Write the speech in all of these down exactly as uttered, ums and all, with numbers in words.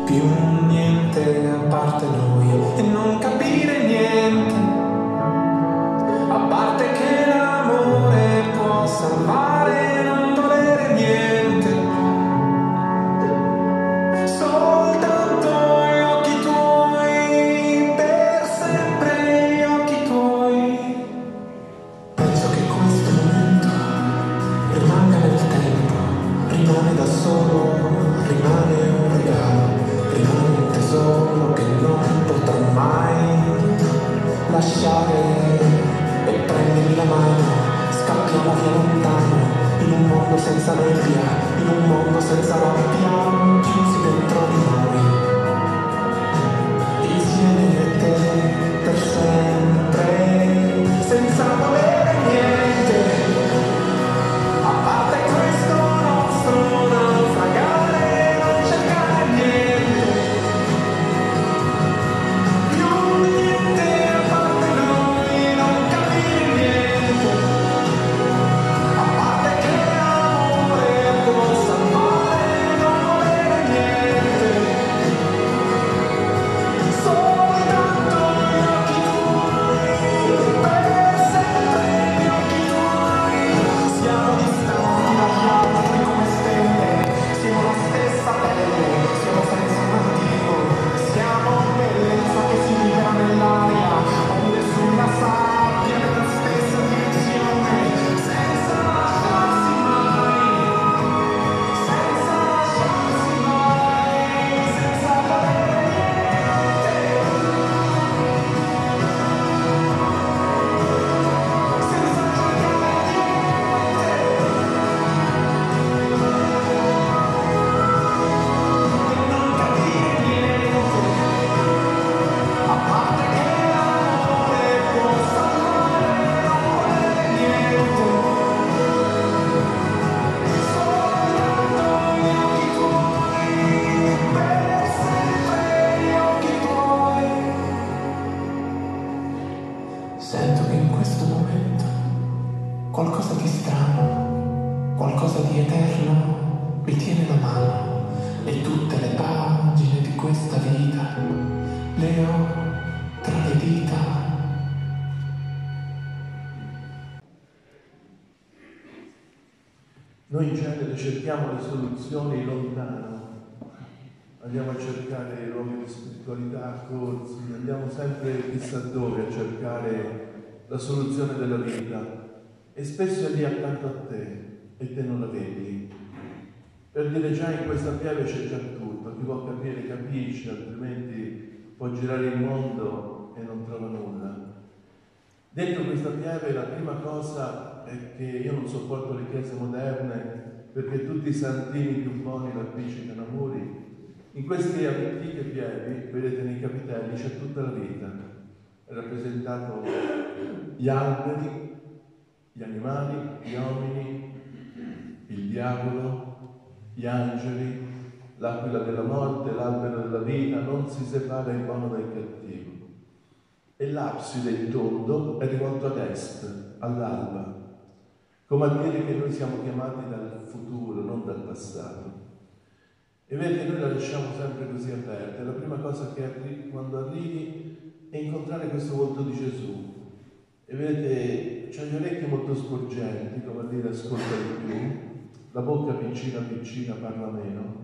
più niente a parte noi e non capire niente, a parte che l'amore può salvare e non volere niente, soltanto gli occhi tuoi, per sempre gli occhi tuoi. Penso che questo momento rimanga nel tempo, rimane da solo, rimane un regalo, rimane un tesoro che non potrò mai lasciare. E prendimi la mano, scappiamo via lontano, in un mondo senza nebbia, in un mondo senza rabbia, chiusi dentro di noi, insieme a te per sempre, senza volere niente, a parte questo nostro naufragare, non cercare niente, più niente a parte noi, non capire niente, a parte che l'amore può salvare, non volere niente, soltanto gli occhi tuoi, per sempre gli occhi tuoi. Siamo distanti dagli altri come stelle, siamo la stessa pelle, siamo senza un motivo, siamo bellezza che si libera nell'aria, onde sulla sabbia nella stessa direzione, senza lasciarsi mai, senza lasciarsi mai, senza volere niente, senza cercare niente, e non capire niente, a parte che l'amore può salvare, non volere niente, soltanto gli occhi tuoi, per sempre gli occhi tuoi. Sento che in questo momento qualcosa di strano, qualcosa di eterno mi tiene la mano e tutte le pagine di questa vita le ho tra le dita. Noi in genere cerchiamo le soluzioni lontano, andiamo a cercare i luoghi di spiritualità, corsi, andiamo sempre chissà dove a cercare la soluzione della vita e spesso è lì accanto a te e te non la vedi. Per dire già in questa pieve c'è già tutto, chi vuol capire capisce, altrimenti può girare il mondo e non trova nulla. Dentro questa pieve la prima cosa è che io non sopporto le chiese moderne perché tutti i santini più buoni la appicicano a muri. In queste antiche pievi, vedete nei capitelli, c'è tutta la vita. È rappresentato gli alberi, gli animali, gli uomini, il diavolo, gli angeli, l'aquila della morte, l'albero della vita, non si separa il buono dal cattivo. E l'abside, il tondo, è rivolto ad est, all'alba, come a dire che noi siamo chiamati dal futuro, non dal passato. E vedete, noi la lasciamo sempre così aperta. La prima cosa che arrivi, quando arrivi è incontrare questo volto di Gesù. E vedete, c'ha gli orecchi molto sporgenti, come a dire ascolta di più, la bocca piccina piccina, parla meno.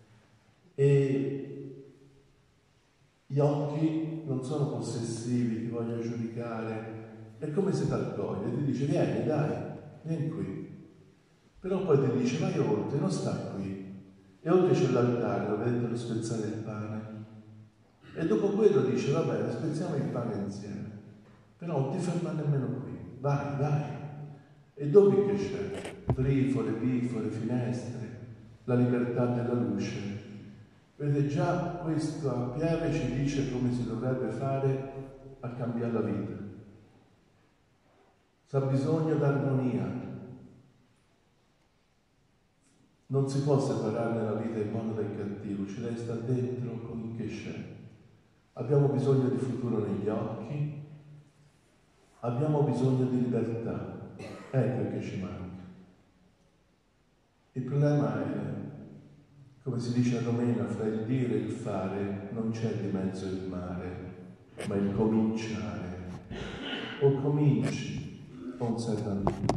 E gli occhi non sono possessivi, ti voglio giudicare, è come se ti accoglie, ti dice vieni dai, vieni qui. Però poi ti dice vai oltre, non sta qui. E oltre c'è l'altare, lo vedete lo spezzare il pane. E dopo quello dice va bene, spezziamo il pane insieme. Però non ti ferma nemmeno qui, vai, vai. E dopo che c'è? Trifore, bifore, finestre, la libertà della luce. Vedete, già questa pieve ci dice come si dovrebbe fare a cambiare la vita. S'ha bisogno d'armonia. Non si può separare nella vita il buono dal cattivo, ci deve stare dentro con che c'è. Abbiamo bisogno di futuro negli occhi, abbiamo bisogno di libertà, ecco che ci manca. Il problema è Come si dice a Romena, fra il dire e il fare non c'è di mezzo il mare, ma il cominciare. O cominci o non serve a nulla.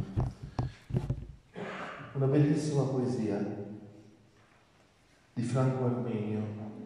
Una bellissima poesia di Franco Arminio.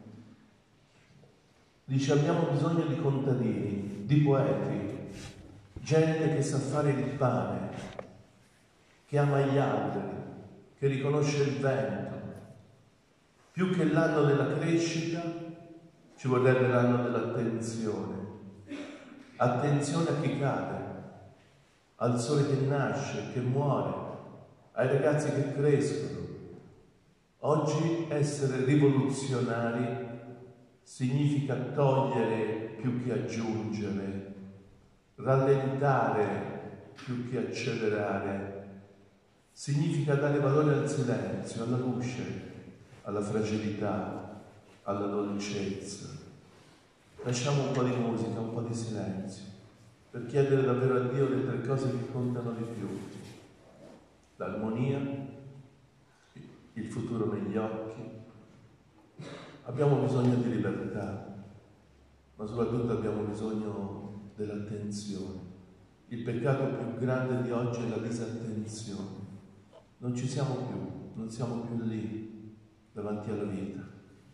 Dice: abbiamo bisogno di contadini, di poeti, gente che sa fare il pane, che ama gli alberi, che riconosce il vento. Più che l'anno della crescita ci vorrebbe l'anno dell'attenzione. Attenzione a chi cade, al sole che nasce, che muore, ai ragazzi che crescono. Oggi essere rivoluzionari significa togliere più che aggiungere, rallentare più che accelerare, significa dare valore al silenzio, alla luce, alla fragilità, alla dolcezza. Lasciamo un po' di musica, un po' di silenzio, per chiedere davvero a Dio le tre cose che contano di più: l'armonia, il futuro negli occhi. Abbiamo bisogno di libertà, ma soprattutto abbiamo bisogno dell'attenzione. Il peccato più grande di oggi è la disattenzione. Non ci siamo più, non siamo più lì davanti alla vita.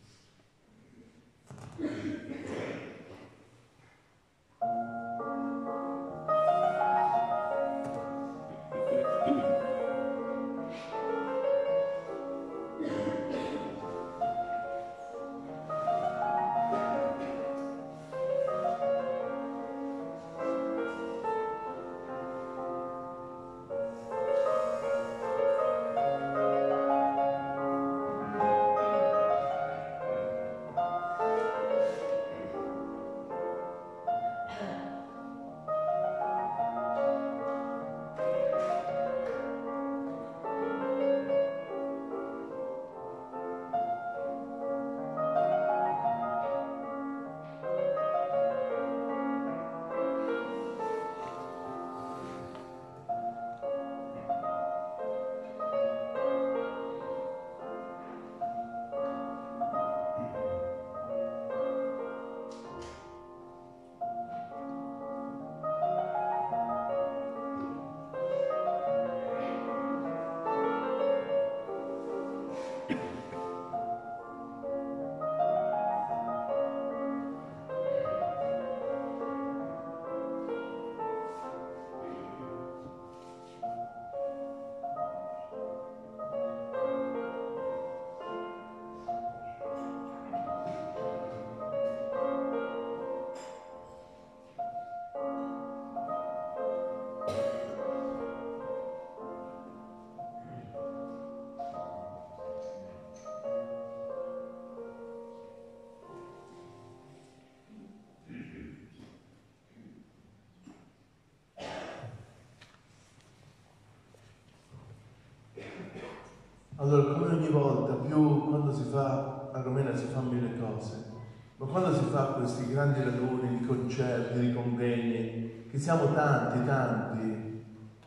Allora, come ogni volta, più quando si fa, a Romena si fanno mille cose, ma quando si fa questi grandi raduni di concerti, di convegni, che siamo tanti, tanti,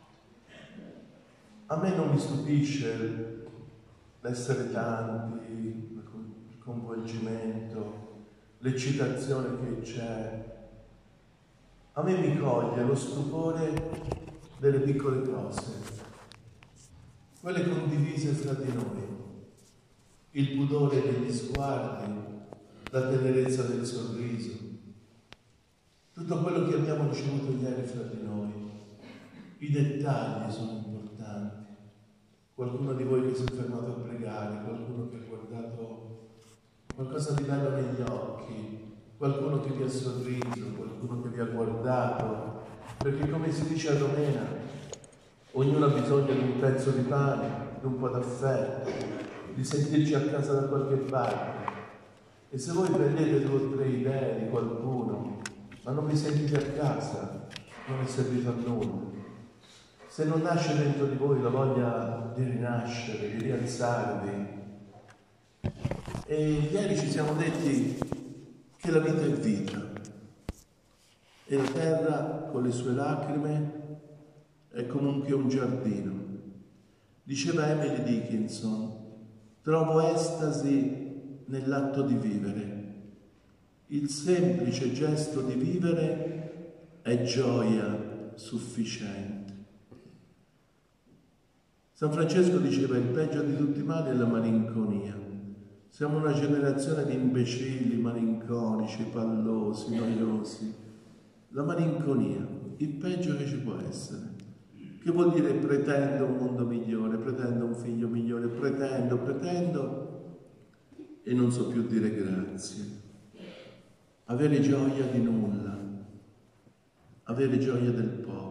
a me non mi stupisce l'essere tanti, il coinvolgimento, l'eccitazione che c'è. A me mi coglie lo stupore delle piccole cose, quelle condivise fra di noi, il pudore degli sguardi, la tenerezza del sorriso, tutto quello che abbiamo ricevuto ieri fra di noi. I dettagli sono importanti. Qualcuno di voi che si è fermato a pregare, qualcuno che ha guardato qualcosa di bello negli occhi, qualcuno che vi ha sorriso, qualcuno che vi ha guardato, perché come si dice a Romena, ognuno ha bisogno di un pezzo di pane, di un po' d'affetto, di sentirci a casa da qualche parte. E se voi prendete due o tre idee di qualcuno, ma non vi sentite a casa, non è servito a nulla. Se non nasce dentro di voi la voglia di rinascere, di rialzarvi. E ieri ci siamo detti che la vita è vita. E la terra, con le sue lacrime, è comunque un giardino. Diceva Emily Dickinson, trovo estasi nell'atto di vivere. Il semplice gesto di vivere è gioia sufficiente. San Francesco diceva: il peggio di tutti i mali è la malinconia. Siamo una generazione di imbecilli, malinconici, pallosi, noiosi. La malinconia, il peggio che ci può essere. Che vuol dire pretendo un mondo migliore, pretendo un figlio migliore, pretendo, pretendo e non so più dire grazie. Avere gioia di nulla, avere gioia del poco.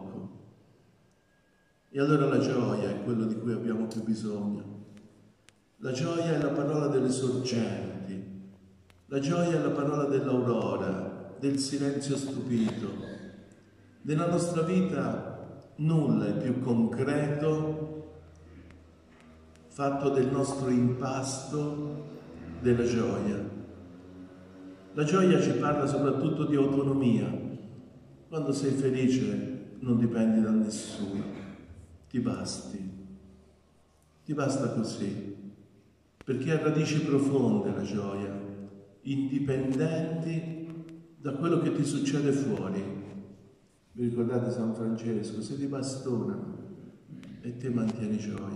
E allora la gioia è quello di cui abbiamo più bisogno. La gioia è la parola delle sorgenti, la gioia è la parola dell'aurora, del silenzio stupito. Nella nostra vita nulla è più concreto, fatto del nostro impasto, della gioia. La gioia ci parla soprattutto di autonomia. Quando sei felice non dipendi da nessuno. Ti basti, ti basta così, perché ha radici profonde la gioia, indipendenti da quello che ti succede fuori. Vi ricordate San Francesco? Se ti bastonano e te mantieni gioia.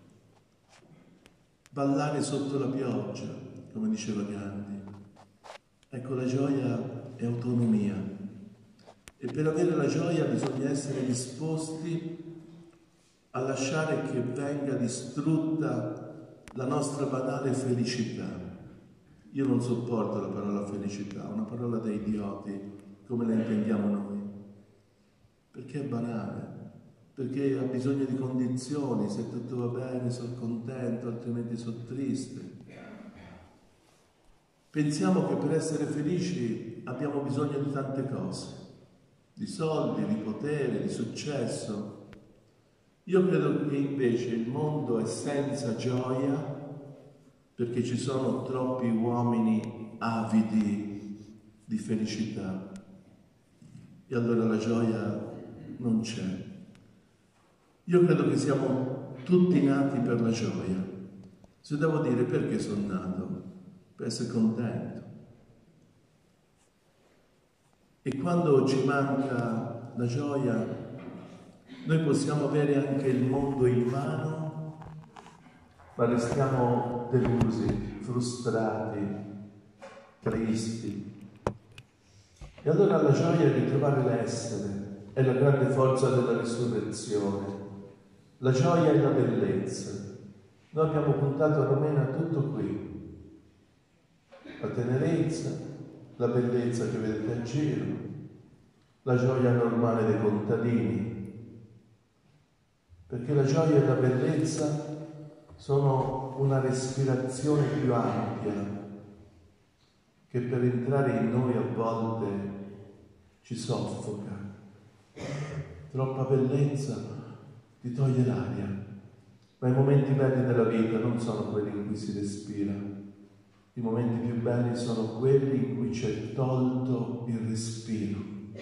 Ballare sotto la pioggia, come diceva Gandhi. Ecco, la gioia è autonomia. E per avere la gioia bisogna essere disposti a lasciare che venga distrutta la nostra banale felicità. Io non sopporto la parola felicità, una parola da idioti, come la intendiamo noi, perché è banale, perché ha bisogno di condizioni. Se tutto va bene sono contento, altrimenti sono triste. Pensiamo che per essere felici abbiamo bisogno di tante cose, di soldi, di potere, di successo. Io credo che invece il mondo è senza gioia perché ci sono troppi uomini avidi di felicità e allora la gioia non c'è. Io credo che siamo tutti nati per la gioia. Se devo dire perché sono nato, per essere contento. E quando ci manca la gioia, noi possiamo avere anche il mondo in mano, ma restiamo delusi, frustrati, tristi. E allora la gioia è ritrovare l'essere, è la grande forza della risurrezione. La gioia è la bellezza. Noi abbiamo puntato a Romena tutto qui. La tenerezza, la bellezza che vedete a giro, la gioia normale dei contadini. Perché la gioia e la bellezza sono una respirazione più ampia che per entrare in noi a volte ci soffoca. Troppa bellezza ti toglie l'aria, ma i momenti belli della vita non sono quelli in cui si respira. I momenti più belli sono quelli in cui c'è tolto il respiro.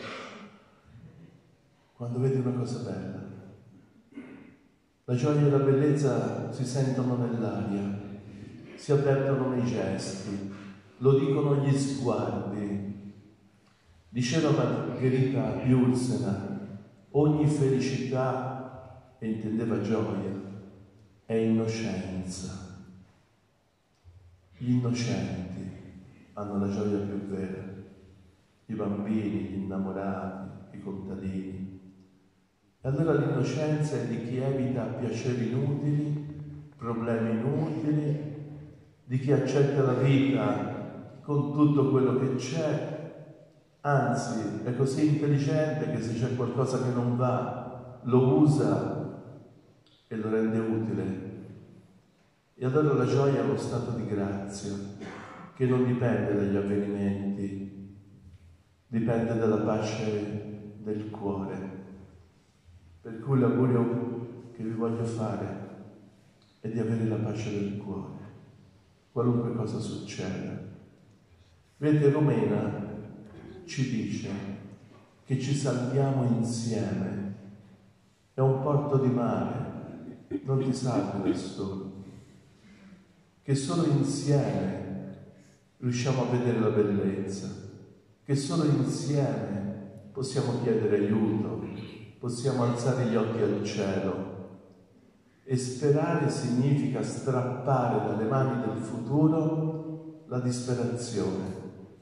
Quando vedi una cosa bella. La gioia e la bellezza si sentono nell'aria, si avvertono nei gesti, lo dicono gli sguardi. Diceva Margherita Bjursener, ogni felicità, e intendeva gioia, è innocenza. Gli innocenti hanno la gioia più vera, i bambini, gli innamorati, i contadini. E allora l'innocenza è di chi evita piaceri inutili, problemi inutili, di chi accetta la vita con tutto quello che c'è, anzi è così intelligente che se c'è qualcosa che non va lo usa e lo rende utile. E allora la gioia è uno stato di grazia che non dipende dagli avvenimenti, dipende dalla pace del cuore. Per cui l'augurio che vi voglio fare è di avere la pace del cuore, qualunque cosa succeda. Vedete, Romena ci dice che ci salviamo insieme, è un porto di mare, non ti salvi da solo, che solo insieme riusciamo a vedere la bellezza, che solo insieme possiamo chiedere aiuto, possiamo alzare gli occhi al cielo. E sperare significa strappare dalle mani del futuro la disperazione.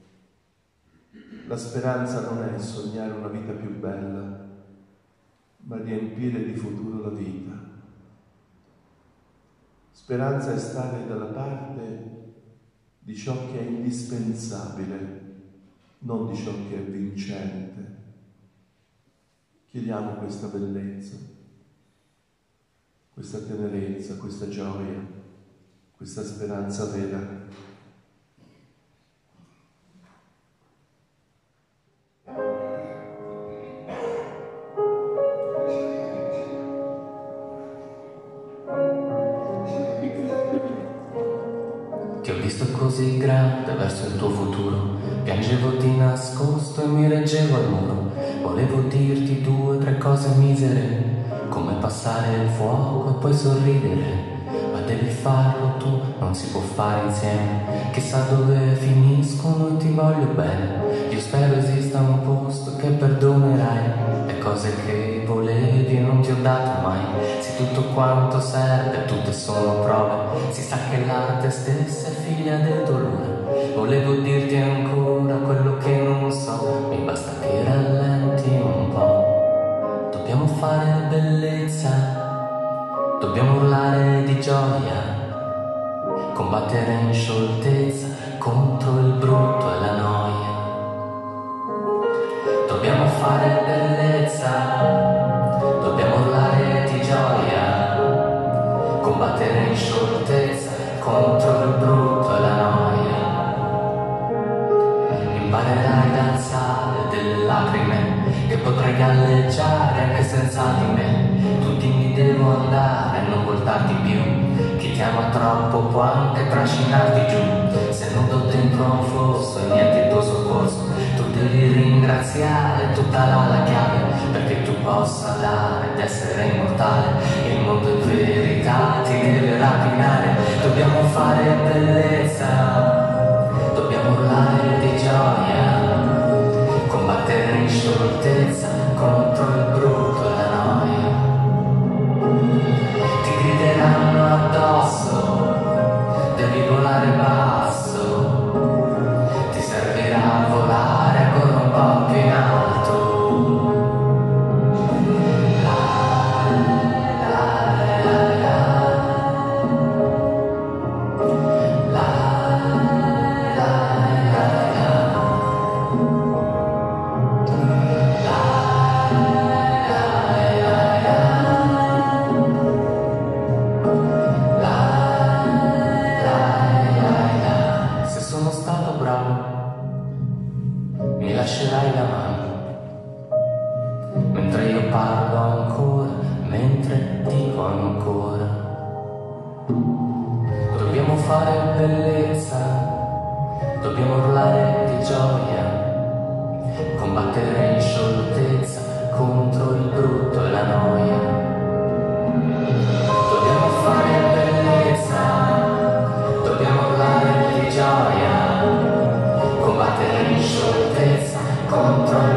La speranza non è sognare una vita più bella, ma riempire di futuro la vita. Speranza è stare dalla parte di ciò che è indispensabile, non di ciò che è vincente. Chiediamo questa bellezza, questa tenerezza, questa gioia, questa speranza vera. Ti ho visto così grande verso il tuo futuro, piangevo di nascosto e mi reggevo al muro. Volevo dirti due o tre cose misere, come passare il fuoco e poi sorridere. Ma devi farlo tu, non si può fare insieme. Chissà dove finiscono e ti voglio bene. Io spero esista un posto che perdonerai le cose che volevi e non ti ho dato mai. Se tutto quanto serve, tutte sono prove, si sa che l'arte stessa è figlia del dolore. Volevo dirti ancora quello che non so, mi basta che rallenti un po'. Dobbiamo fare bellezza, dobbiamo urlare di gioia, combattere in scioltezza contro il brutto e la noia. Dobbiamo fare bellezza, dobbiamo urlare di gioia, combattere in scioltezza contro il brutto e la noia. Imparerai ad alzare delle lacrime, che potrai galleggiare anche senza di me. Tu dimmi devo andare, non voltarti più, chi ti ama troppo può anche trascinarti giù. Se nudo dentro un fosso e niente il tuo soccorso, tu devi ringraziare tutta la, la chiave, perché tu possa dare ed essere immortale. Il mondo in verità ti deve rapinare. Dobbiamo fare bellezza, dobbiamo urlare di gioia, combattere in scioltezza contro il brutto e la noia. Ti grideranno addosso, devi volare basso, ti servirà volare ancora un po' più in alto. Mi lascerai la mano, mentre io parlo ancora, mentre dico ancora. Dobbiamo fare bellezza, dobbiamo urlare di gioia, combattere in scioltezza contro il brutto e la noia. Dobbiamo fare bellezza, dobbiamo urlare di gioia, combattere in scioltezza contro